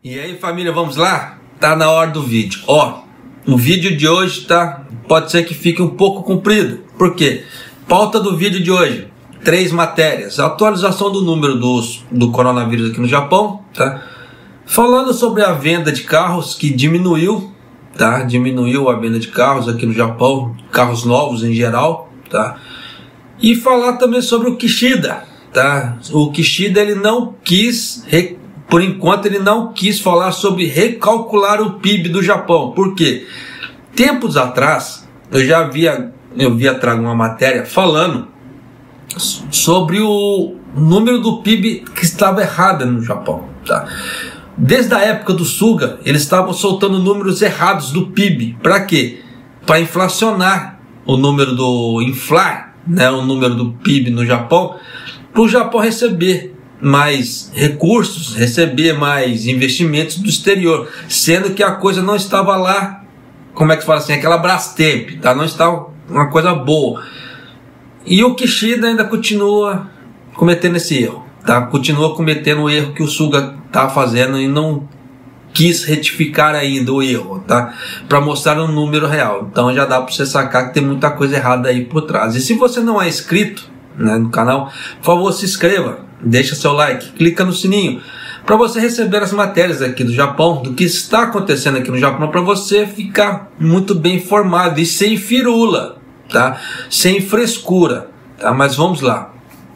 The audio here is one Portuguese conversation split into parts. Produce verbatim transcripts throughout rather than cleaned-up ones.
E aí, família, vamos lá? Tá na hora do vídeo. Ó, o vídeo de hoje tá, pode ser que fique um pouco comprido. Por quê? Pauta do vídeo de hoje: três matérias. A atualização do número dos, do coronavírus aqui no Japão, tá? Falando sobre a venda de carros que diminuiu, tá? Diminuiu a venda de carros aqui no Japão, carros novos em geral, tá? E falar também sobre o Kishida, tá? O Kishida, ele não quis Por enquanto ele não quis falar sobre recalcular o P I B do Japão. Por quê? Tempos atrás eu já havia, eu havia trago uma matéria falando sobre o número do P I B que estava errado no Japão, tá? Desde a época do Suga, eles estavam soltando números errados do P I B. Para quê? Para inflacionar o número do inflar, né, o número do P I B no Japão, para o Japão receber mais recursos, receber mais investimentos do exterior, sendo que a coisa não estava lá, como é que fala assim, aquela Brastemp, tá? Não estava uma coisa boa. E o Kishida ainda continua cometendo esse erro, tá? Continua cometendo o erro que o Suga tá fazendo e não quis retificar ainda o erro, tá? Para mostrar um número real. Então já dá para você sacar que tem muita coisa errada aí por trás. E se você não é inscrito, né, no canal, por favor, se inscreva. Deixa seu like, clica no sininho para você receber as matérias aqui do Japão, do que está acontecendo aqui no Japão, para você ficar muito bem informado e sem firula, tá? Sem frescura, tá? Mas vamos lá.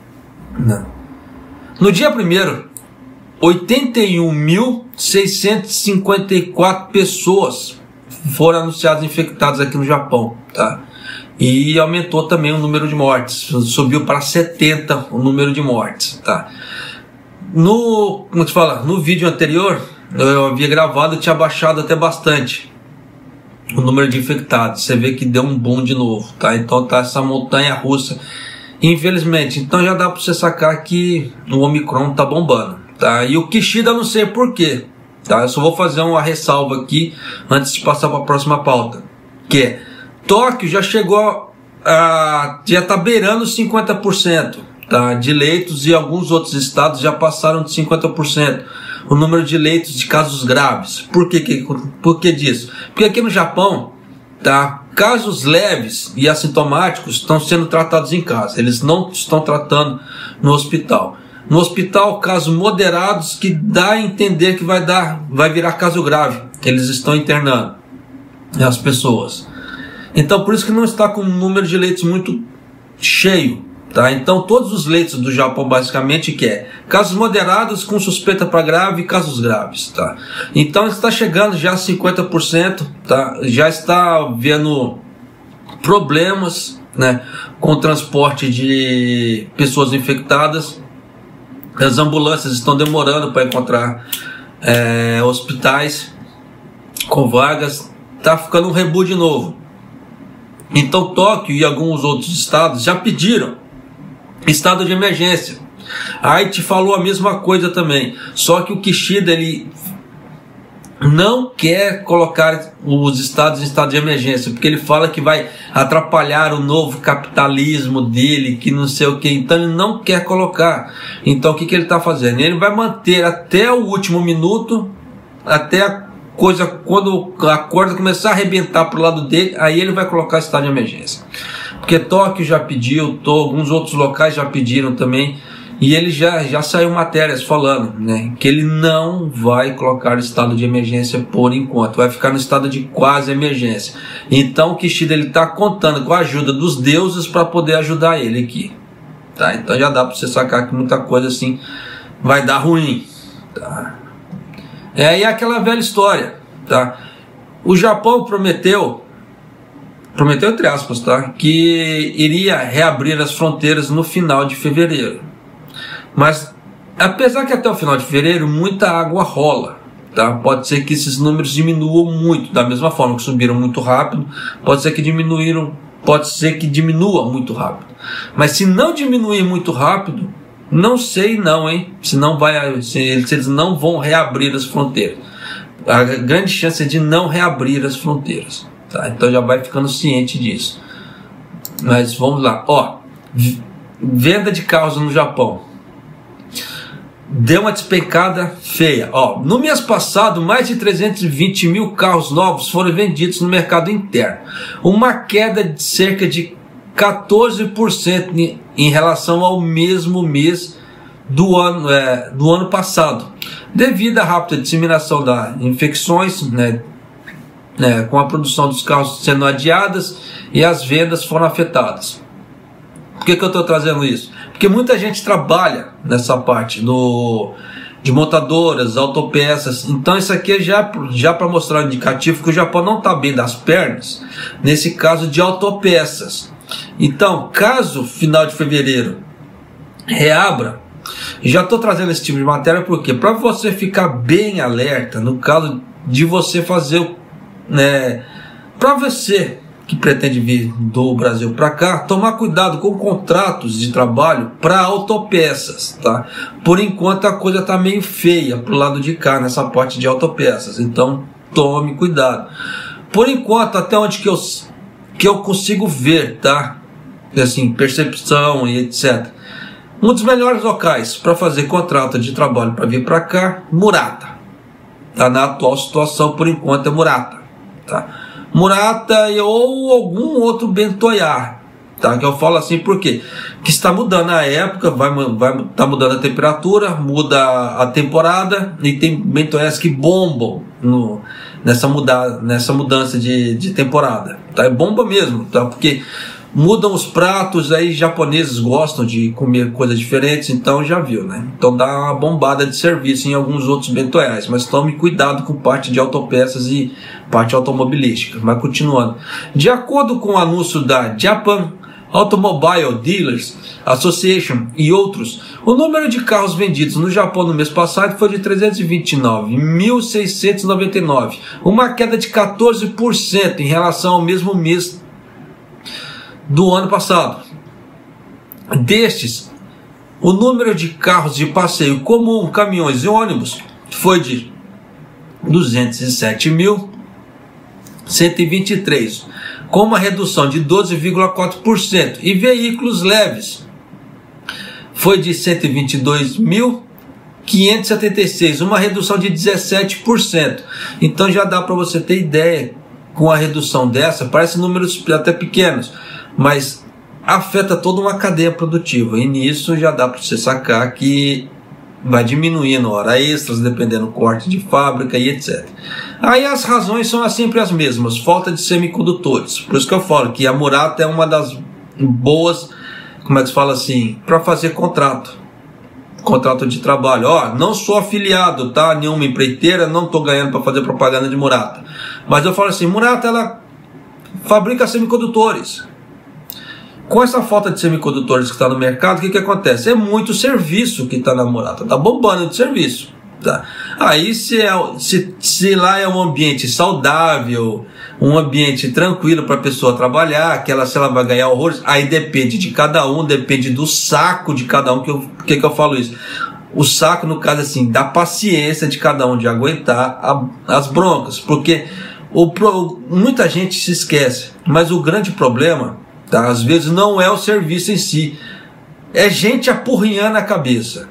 No dia primeiro, oitenta e um mil seiscentos e cinquenta e quatro pessoas foram anunciadas infectadas aqui no Japão, tá? E aumentou também o número de mortes, subiu para setenta o número de mortes, tá? No, como te fala, no vídeo anterior eu havia gravado, tinha baixado até bastante o número de infectados. Você vê que deu um boom de novo, tá? Então tá essa montanha russa, infelizmente. Então já dá para você sacar que o Omicron tá bombando, tá? E o Kishida, não sei por quê, tá? Eu só vou fazer uma ressalva aqui antes de passar para a próxima pauta, que é: Tóquio já chegou a, já está beirando cinquenta por cento, tá, de leitos, e alguns outros estados já passaram de cinquenta por cento o número de leitos de casos graves. Por que, que, por que disso? Porque aqui no Japão, tá, casos leves e assintomáticos estão sendo tratados em casa, eles não estão tratando no hospital. No hospital, casos moderados que dá a entender que vai, dar, vai virar caso grave, eles estão internando as pessoas. Então por isso que não está com um número de leitos muito cheio, tá? Então todos os leitos do Japão basicamente que é casos moderados com suspeita para grave e casos graves, tá? Então está chegando já a cinquenta por cento, tá? Já está vendo problemas, né, com o transporte de pessoas infectadas. As ambulâncias estão demorando para encontrar é, hospitais com vagas. Tá ficando um rebu de novo. Então Tóquio e alguns outros estados já pediram estado de emergência. A Haiti falou a mesma coisa também, só que o Kishida, ele não quer colocar os estados em estado de emergência, porque ele fala que vai atrapalhar o novo capitalismo dele, que não sei o que. Então ele não quer colocar. Então o que, que ele está fazendo? Ele vai manter até o último minuto, até a coisa, quando a corda começar a arrebentar pro lado dele, aí ele vai colocar estado de emergência. Porque Tóquio já pediu, tô, alguns outros locais já pediram também, e ele já, já saiu matérias falando, né, que ele não vai colocar estado de emergência por enquanto, vai ficar no estado de quase emergência. Então o Kishida, ele está contando com a ajuda dos deuses para poder ajudar ele aqui, tá? Então já dá para você sacar que muita coisa assim vai dar ruim, tá? É aí aquela velha história, tá? O Japão prometeu, prometeu entre aspas, tá, que iria reabrir as fronteiras no final de fevereiro. Mas apesar que até o final de fevereiro muita água rola, tá? Pode ser que esses números diminuam muito, da mesma forma que subiram muito rápido, pode ser que diminuíram, pode ser que diminua muito rápido. Mas se não diminuir muito rápido, não sei não, hein? Se, não vai, se eles não vão reabrir as fronteiras. A grande chance é de não reabrir as fronteiras, tá? Então já vai ficando ciente disso. Mas vamos lá. Ó, venda de carros no Japão. deu uma despencada feia. Ó, no mês passado, mais de trezentos e vinte mil carros novos foram vendidos no mercado interno, uma queda de cerca de quatorze por cento em relação ao mesmo mês do ano, é, do ano passado, devido à rápida disseminação das infecções, né, né, com a produção dos carros sendo adiadas e as vendas foram afetadas. Por que, que eu estou trazendo isso? Porque muita gente trabalha nessa parte do, de montadoras, autopeças. Então isso aqui é já, já para mostrar um indicativo que o Japão não está bem das pernas, nesse caso de autopeças. Então, caso final de fevereiro reabra, já estou trazendo esse tipo de matéria porque para você ficar bem alerta no caso de você fazer, né, para você que pretende vir do Brasil para cá, tomar cuidado com contratos de trabalho para autopeças, tá? Por enquanto a coisa está meio feia pro lado de cá nessa parte de autopeças, então tome cuidado. Por enquanto, até onde que eu, que eu consigo ver, tá? Assim, percepção e etcétera. Um dos melhores locais para fazer contrato de trabalho para vir para cá, Murata. Tá? Na atual situação, por enquanto, é Murata, tá? Murata ou algum outro Bentoyar, tá? Que eu falo assim porque que está mudando a época, vai vai tá mudando a temperatura, muda a temporada e tem Bentoyars que bombam no nessa muda, nessa mudança de, de temporada, tá? É bomba mesmo, tá? Porque mudam os pratos, aí japoneses gostam de comer coisas diferentes, então já viu, né? Então dá uma bombada de serviço em alguns outros Bentoyars, mas tome cuidado com parte de autopeças e parte automobilística. Mas continuando, de acordo com o anúncio da Japan Automobile Dealers Association e outros, o número de carros vendidos no Japão no mês passado foi de trezentos e vinte e nove mil seiscentos e noventa e nove, uma queda de quatorze por cento em relação ao mesmo mês do ano passado. Destes, o número de carros de passeio comum, caminhões e ônibus foi de duzentos e sete mil cento e vinte e três, com uma redução de doze vírgula quatro por cento, e veículos leves foi de cento e vinte e dois mil quinhentos e setenta e seis, uma redução de dezessete por cento. Então já dá para você ter ideia, com a redução dessa, parece números até pequenos, mas afeta toda uma cadeia produtiva, e nisso já dá para você sacar que vai diminuindo hora extras, dependendo do corte de fábrica e etcétera. Aí as razões são sempre as mesmas, falta de semicondutores. Por isso que eu falo que a Murata é uma das boas, como é que se fala assim, para fazer contrato, contrato de trabalho. Ó, não sou afiliado, tá? Nenhuma empreiteira, não estou ganhando para fazer propaganda de Murata. Mas eu falo assim, Murata, ela fabrica semicondutores. Com essa falta de semicondutores que está no mercado, o que, que acontece? É muito serviço que está na Murata, está bombando de serviço. Tá? Aí se, é, se, se lá é um ambiente saudável, um ambiente tranquilo para a pessoa trabalhar, que ela, se ela vai ganhar horrores, aí depende de cada um, depende do saco de cada um. Por que, que, que eu falo isso? O saco, no caso assim, da paciência de cada um de aguentar a, as broncas, porque o, muita gente se esquece, mas o grande problema, tá, às vezes não é o serviço em si, é gente apurrinhando a cabeça.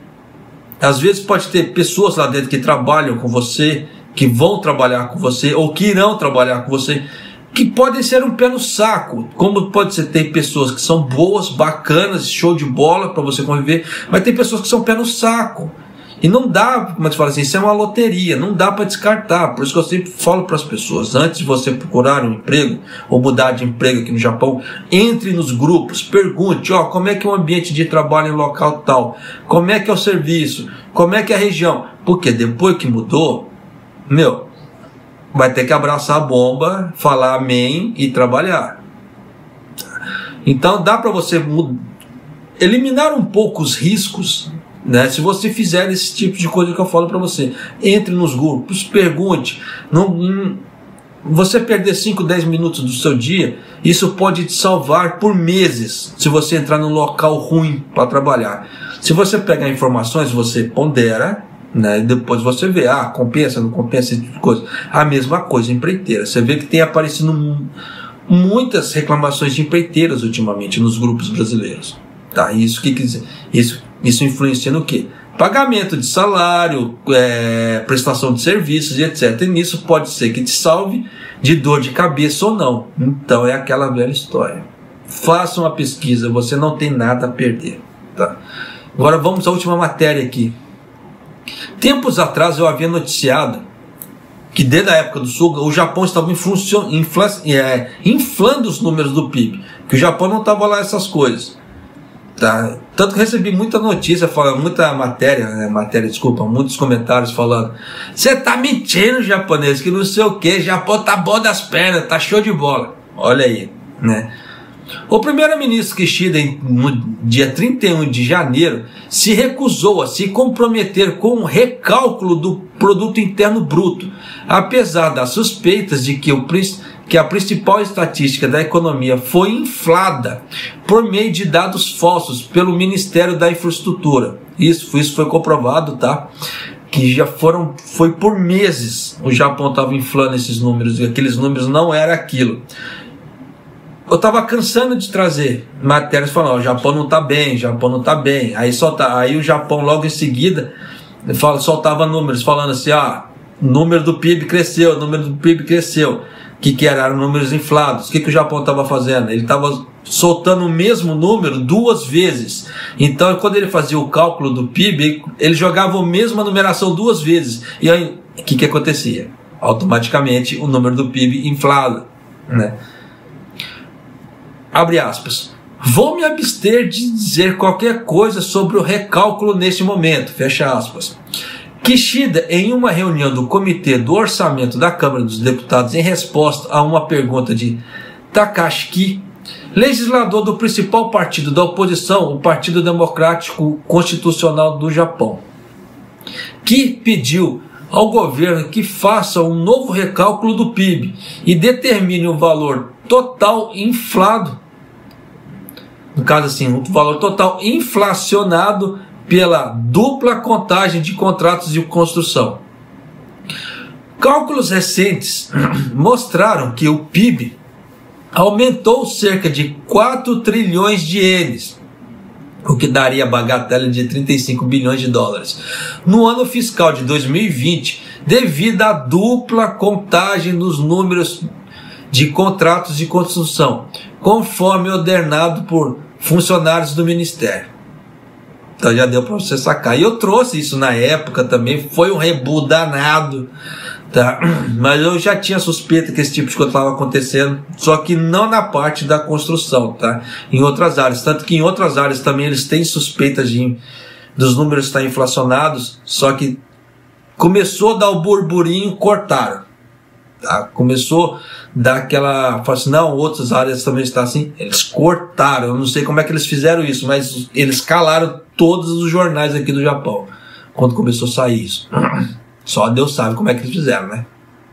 Às vezes pode ter pessoas lá dentro que trabalham com você, que vão trabalhar com você, ou que irão trabalhar com você, que podem ser um pé no saco. Como pode ser, tem pessoas que são boas, bacanas, show de bola para você conviver, mas tem pessoas que são pé no saco. E não dá, como eu te falo assim, isso é uma loteria, não dá para descartar. Por isso que eu sempre falo para as pessoas, antes de você procurar um emprego ou mudar de emprego aqui no Japão, entre nos grupos, pergunte, ó, como é que é o ambiente de trabalho em local tal, como é que é o serviço, como é que é a região, porque depois que mudou, meu, vai ter que abraçar a bomba, falar amém e trabalhar. Então dá para você eliminar um pouco os riscos, né? Se você fizer esse tipo de coisa que eu falo para você, entre nos grupos, pergunte. Não, não, você perder cinco, dez minutos do seu dia, isso pode te salvar por meses, se você entrar num local ruim para trabalhar. Se você pegar informações, você pondera, né? E depois você vê, ah, compensa, não compensa, esse tipo de coisa. A mesma coisa empreiteira. Você vê que tem aparecido muitas reclamações de empreiteiras ultimamente nos grupos brasileiros. Tá? Isso que quer dizer? Isso Isso influencia no quê? pagamento de salário, é, prestação de serviços e etcétera. E nisso pode ser que te salve de dor de cabeça ou não. Então é aquela velha história. Faça uma pesquisa, você não tem nada a perder. Tá? Agora vamos à última matéria aqui. Tempos atrás eu havia noticiado que desde a época do Suga o Japão estava infla, é, inflando os números do P I B, que o Japão não estava lá essas coisas. Tá? Tanto que recebi muita notícia, falando, muita matéria, né, matéria, desculpa, muitos comentários falando: você tá mentindo, japonês, que não sei o que, Japão tá bom das pernas, tá show de bola. Olha aí, né? O primeiro-ministro Kishida, no dia trinta e um de janeiro, se recusou a se comprometer com o recálculo do produto interno bruto, apesar das suspeitas de que, o, que a principal estatística da economia foi inflada por meio de dados falsos pelo Ministério da Infraestrutura. Isso, isso foi comprovado, tá? Que já foram, foi por meses o Japão estava inflando esses números, e aqueles números não era aquilo. Eu estava cansando de trazer matérias falando: ó, o Japão não está bem, o Japão não está bem. Aí, solta, aí o Japão logo em seguida fala, soltava números falando assim: ah, o número do P I B cresceu, o número do P I B cresceu. O que, que era? Eram números inflados. O que, que o Japão estava fazendo? Ele estava soltando o mesmo número duas vezes. Então, quando ele fazia o cálculo do P I B, ele jogava a mesma numeração duas vezes. E aí, o que, que acontecia? Automaticamente o número do P I B inflado, né? Abre aspas. Vou me abster de dizer qualquer coisa sobre o recálculo neste momento. Fecha aspas. Kishida, em uma reunião do Comitê do Orçamento da Câmara dos Deputados, em resposta a uma pergunta de Takashi Ki, legislador do principal partido da oposição, o Partido Democrático Constitucional do Japão, que pediu ao governo que faça um novo recálculo do P I B e determine o valor total inflado, no caso assim, um valor total inflacionado pela dupla contagem de contratos de construção. Cálculos recentes mostraram que o P I B aumentou cerca de quatro trilhões de ienes, o que daria a bagatela de trinta e cinco bilhões de dólares, no ano fiscal de dois mil e vinte, devido à dupla contagem dos números de contratos de construção, conforme ordenado por funcionários do Ministério. Então já deu para você sacar. E eu trouxe isso na época também, foi um rebu danado, tá? Mas eu já tinha suspeita que esse tipo de coisa estava acontecendo, só que não na parte da construção, tá? Em outras áreas, tanto que em outras áreas também eles têm suspeitas de, dos números estar inflacionados, só que começou a dar o burburinho, cortaram. Tá? Começou a dar aquela... Assim, não, outras áreas também estão assim. Eles cortaram, eu não sei como é que eles fizeram isso, mas eles calaram todos os jornais aqui do Japão quando começou a sair isso. Só Deus sabe como é que eles fizeram, né?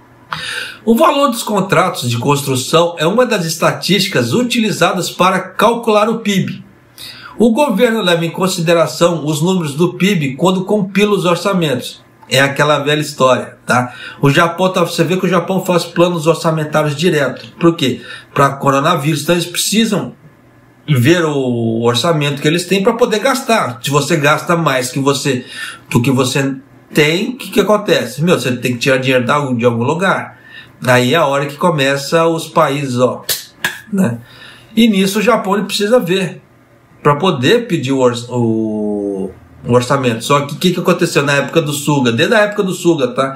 O valor dos contratos de construção é uma das estatísticas utilizadas para calcular o P I B. O governo leva em consideração os números do P I B quando compila os orçamentos. É aquela velha história, tá? O Japão, tá, você vê que o Japão faz planos orçamentários direto. Por quê? Para coronavírus. Então eles precisam ver o orçamento que eles têm para poder gastar. Se você gasta mais que você, do que você tem, o que, que acontece? Meu, você tem que tirar dinheiro de algum, de algum lugar. Aí é a hora que começa os países, ó, né? E nisso o Japão ele precisa ver para poder pedir o, o o orçamento. Só que o que, que aconteceu na época do Suga? Desde a época do Suga, tá?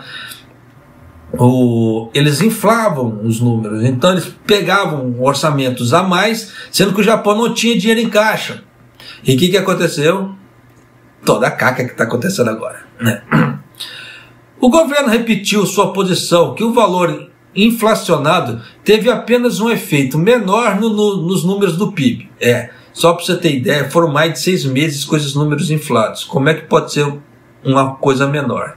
O, eles inflavam os números, então eles pegavam orçamentos a mais, sendo que o Japão não tinha dinheiro em caixa. E o que, que aconteceu? Toda a caca que está acontecendo agora, né? O governo repetiu sua posição que o valor inflacionado teve apenas um efeito menor no, no, nos números do P I B. É. Só para você ter ideia, foram mais de seis meses com esses números inflados. Como é que pode ser uma coisa menor?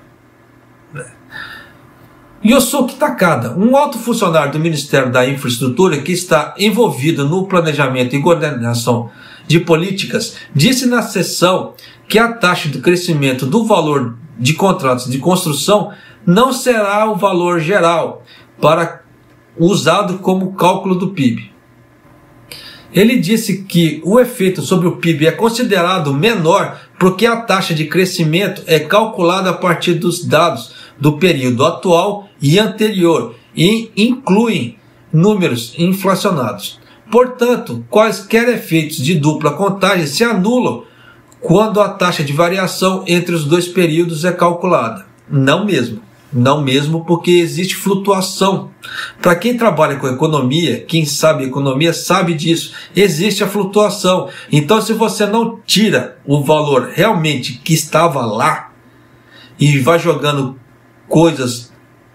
Yosuke Takada, um alto funcionário do Ministério da Infraestrutura que está envolvido no planejamento e coordenação de políticas, disse na sessão que a taxa de crescimento do valor de contratos de construção não será o valor geral para usado como cálculo do P I B. Ele disse que o efeito sobre o P I B é considerado menor porque a taxa de crescimento é calculada a partir dos dados do período atual e anterior e incluem números inflacionados. Portanto, quaisquer efeitos de dupla contagem se anulam quando a taxa de variação entre os dois períodos é calculada. Não mesmo. Não mesmo, porque existe flutuação. Para quem trabalha com economia, quem sabe economia sabe disso. Existe a flutuação. Então, se você não tira o valor realmente que estava lá e vai jogando coisas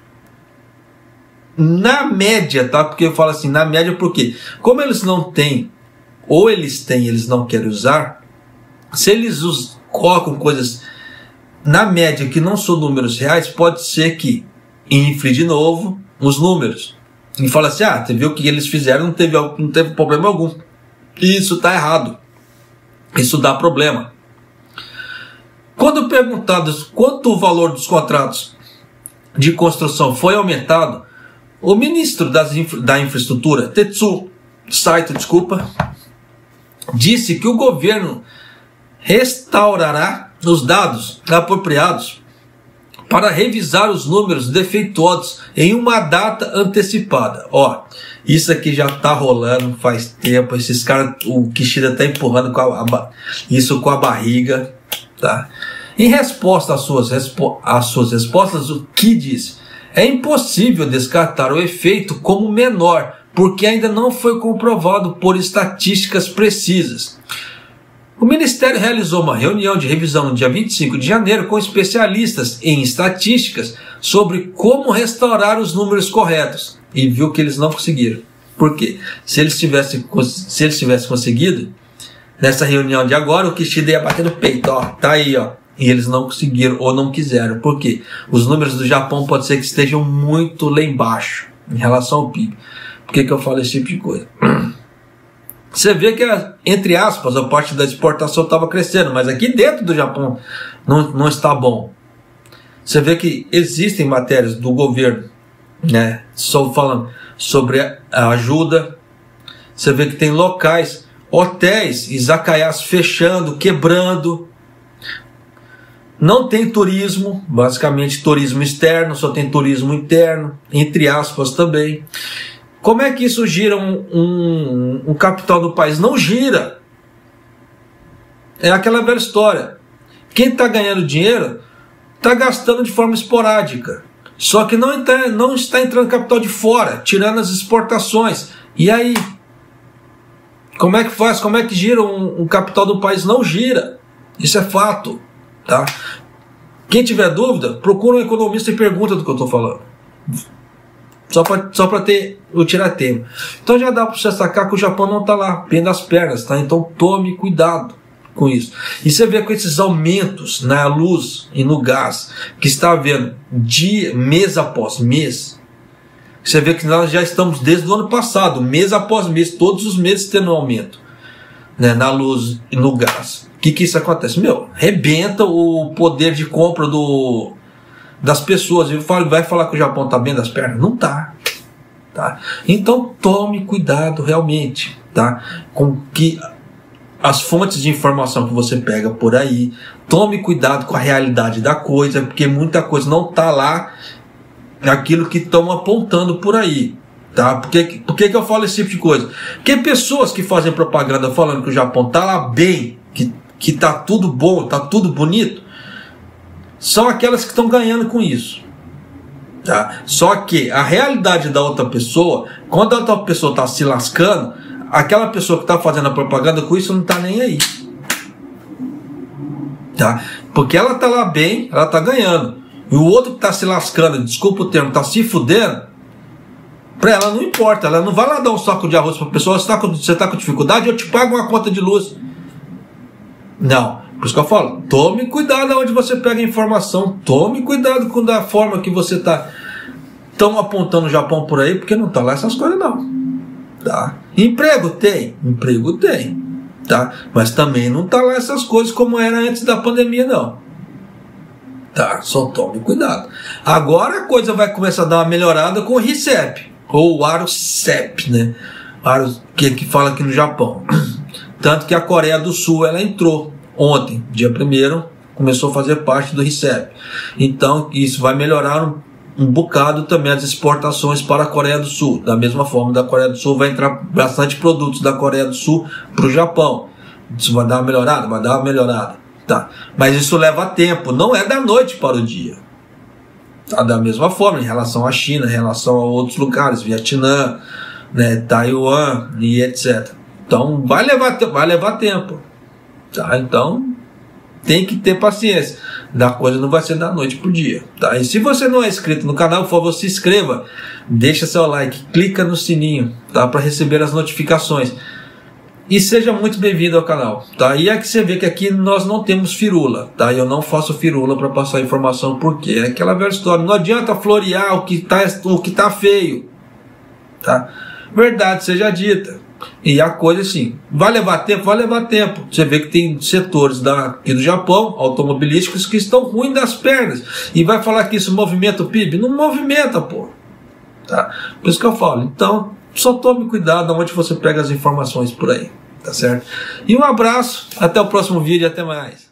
na média, tá? Porque eu falo assim, na média, porque como eles não têm, ou eles têm, eles não querem usar, se eles us- colocam coisas na média que não são números reais, pode ser que infle de novo os números. E fala assim, ah, você viu o que eles fizeram, não teve, não teve problema algum. Isso está errado. Isso dá problema. Quando perguntados quanto o valor dos contratos de construção foi aumentado, o ministro das infra, da infraestrutura, Tetsu Saito, desculpa, disse que o governo restaurará os dados apropriados para revisar os números defeituosos em uma data antecipada. Ó, isso aqui já tá rolando faz tempo. Esses caras, o Kishida tá empurrando com a, a, isso com a barriga, tá? Em resposta às suas, às suas respostas, o que disse? É impossível descartar o efeito como menor, porque ainda não foi comprovado por estatísticas precisas. O Ministério realizou uma reunião de revisão no dia vinte e cinco de janeiro com especialistas em estatísticas sobre como restaurar os números corretos e viu que eles não conseguiram. Por quê? Se eles tivessem, se eles tivessem conseguido, nessa reunião de agora, o Kishida ia bater no peito, ó, tá aí, ó. E eles não conseguiram ou não quiseram. Por quê? Os números do Japão pode ser que estejam muito lá embaixo em relação ao P I B. Por que que eu falo esse tipo de coisa? Você vê que, entre aspas, a parte da exportação estava crescendo, mas aqui dentro do Japão não, não está bom. Você vê que existem matérias do governo, né, só falando sobre a ajuda. Você vê que tem locais, hotéis, izakayas fechando, quebrando. Não tem turismo, basicamente turismo externo, só tem turismo interno, entre aspas também. Como é que isso gira um, um, um capital do país? Não gira. É aquela velha história. Quem está ganhando dinheiro está gastando de forma esporádica. Só que não está, não está entrando capital de fora, tirando as exportações. E aí? Como é que faz? Como é que gira um, um capital do país? Não gira. Isso é fato. Tá? Quem tiver dúvida, procura um economista e pergunta do que eu estou falando. Só para só para ter o tirar tempo. Então já dá para você sacar que o Japão não está lá, bem das pernas, tá? Então tome cuidado com isso. E você vê com esses aumentos na luz e no gás que está havendo dia, mês após mês. Você vê que nós já estamos desde o ano passado, mês após mês, todos os meses tendo um aumento, né, na luz e no gás. O que que isso acontece? Meu, rebenta o poder de compra do das pessoas. Eu falo, vai falar que o Japão está bem das pernas? Não está. Tá? Então tome cuidado realmente, tá? Com que as fontes de informação que você pega por aí. Tome cuidado com a realidade da coisa, porque muita coisa não está lá aquilo que estão apontando por aí. Tá? Por, que, por que que eu falo esse tipo de coisa? Porque pessoas que fazem propaganda falando que o Japão está lá bem, que, que tá tudo bom, tá tudo bonito, são aquelas que estão ganhando com isso. Tá? Só que a realidade da outra pessoa, quando a outra pessoa está se lascando, aquela pessoa que está fazendo a propaganda com isso não está nem aí. Tá? Porque ela está lá bem, ela está ganhando. E o outro que está se lascando, desculpa o termo, está se fudendo, para ela não importa. Ela não vai lá dar um saco de arroz para a pessoa. Você está com, você tá com dificuldade, eu te pago uma conta de luz. Não. Por isso que eu falo, tome cuidado onde você pega a informação, tome cuidado com a forma que você está tão apontando o Japão por aí, porque não está lá essas coisas não. Tá? Emprego tem, emprego tem, tá? Mas também não está lá essas coisas como era antes da pandemia não. Tá? Só tome cuidado. Agora a coisa vai começar a dar uma melhorada com o RICEP, ou o ARUCEP, né? Aru, que, que fala aqui no Japão. Tanto que a Coreia do Sul ela entrou ontem, dia primeiro, começou a fazer parte do RCEP. Então isso vai melhorar um, um bocado também as exportações para a Coreia do Sul. Da mesma forma, da Coreia do Sul vai entrar bastante produtos da Coreia do Sul para o Japão. Isso vai dar uma melhorada? Vai dar uma melhorada. Tá. Mas isso leva tempo, não é da noite para o dia. Tá? Da mesma forma, em relação à China, em relação a outros lugares, Vietnã, né, Taiwan e etcétera. Então vai levar, vai levar tempo. Tá? Então tem que ter paciência. Da coisa não vai ser da noite para o dia. Tá? E se você não é inscrito no canal, por favor, se inscreva, deixa seu like, clica no sininho, tá? Para receber as notificações. E seja muito bem-vindo ao canal, tá? E é que você vê que aqui nós não temos firula, tá? Eu não faço firula para passar informação, porque é aquela velha história. Não adianta florear o que tá, o que tá feio, tá? Verdade seja dita. E a coisa assim, vai levar tempo? Vai levar tempo. Você vê que tem setores daqui do Japão, automobilísticos, que estão ruins das pernas. E vai falar que isso movimenta o P I B? Não movimenta, pô. Tá? Por isso que eu falo. Então, só tome cuidado onde você pega as informações por aí. Tá certo? E um abraço, até o próximo vídeo, até mais.